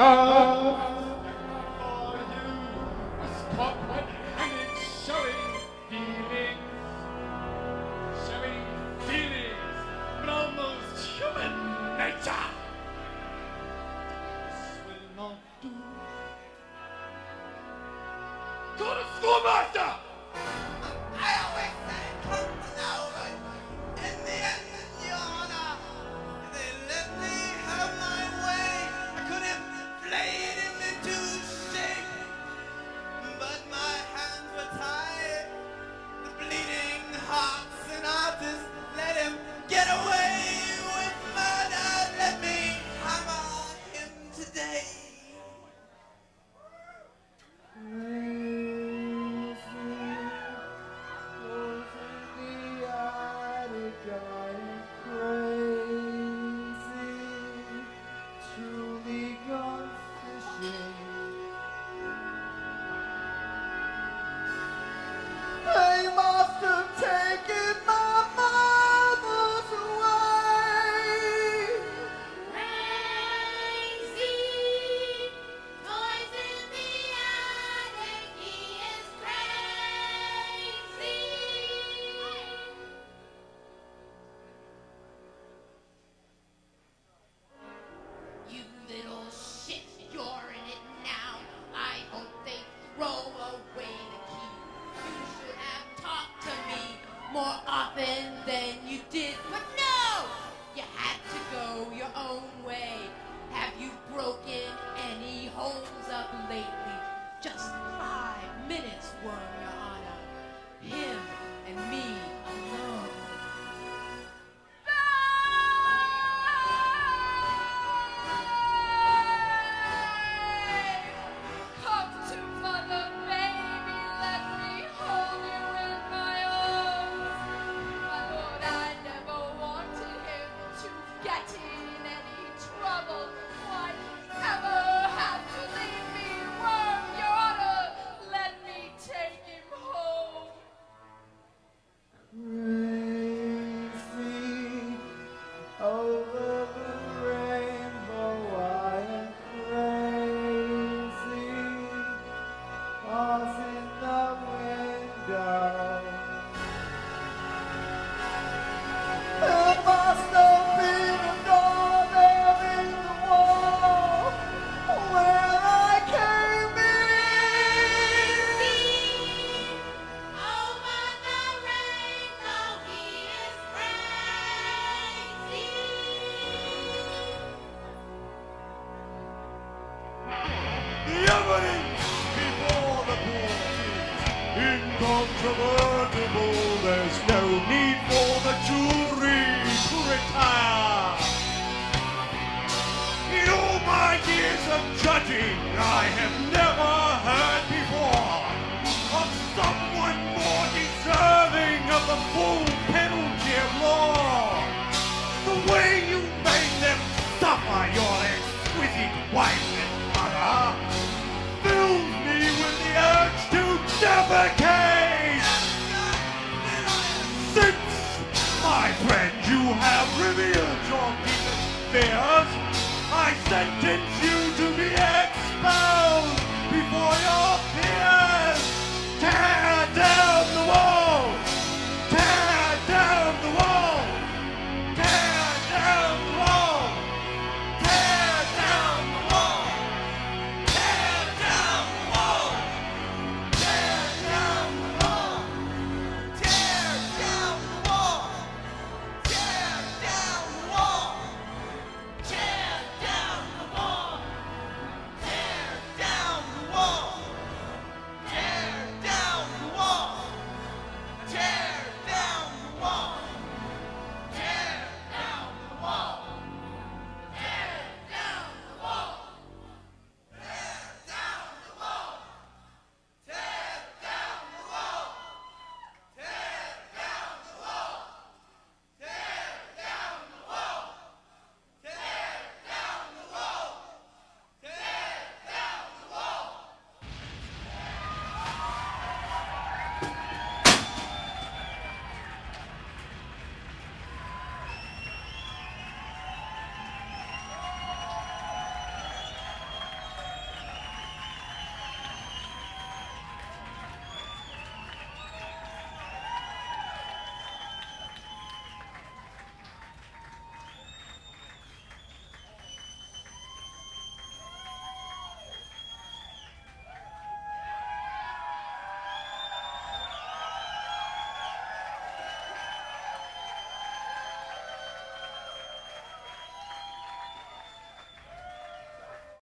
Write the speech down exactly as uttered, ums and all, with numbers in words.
For you, Scotland, and it's showing feelings, showing feelings, but almost human nature. This will not do. Go to schoolmaster! I always said it comes out in the end, Your Honor. If they let me have my way, I could have played him into shape. But my hands were tied. The bleeding hearts and artists let him get away with murder. Let me hammer him today. They must have taken my mother's away. Crazy, toys in the attic, he is crazy. You little shit, you're in it now. I hope they throw away the key. You should have talked to me more often than you did, but no! You had to go your own way. Have you broken any homes up lately? Just five minutes were, Your Honor. Him and me alone. Come to mother, baby, let me hold you in my arms. My lord, I never wanted him to get in any trouble. Why ever have to leave me warm, Your Honor? Let me take him home. Crazy over the rainbow, I am crazy. Passing the window. There must have been a door there in the wall where I came in. Over the rainbow, he is crazy. The evidence before the court is incontrovertible. There's no need for the jury to retire. In all my years of judging, I have never heard before of someone more deserving of the full penalty of law. The way you made them suffer your exquisite wife and mother fills me with the urge to defecate. Since, my friend, you have revealed your deepest fears, I sentence you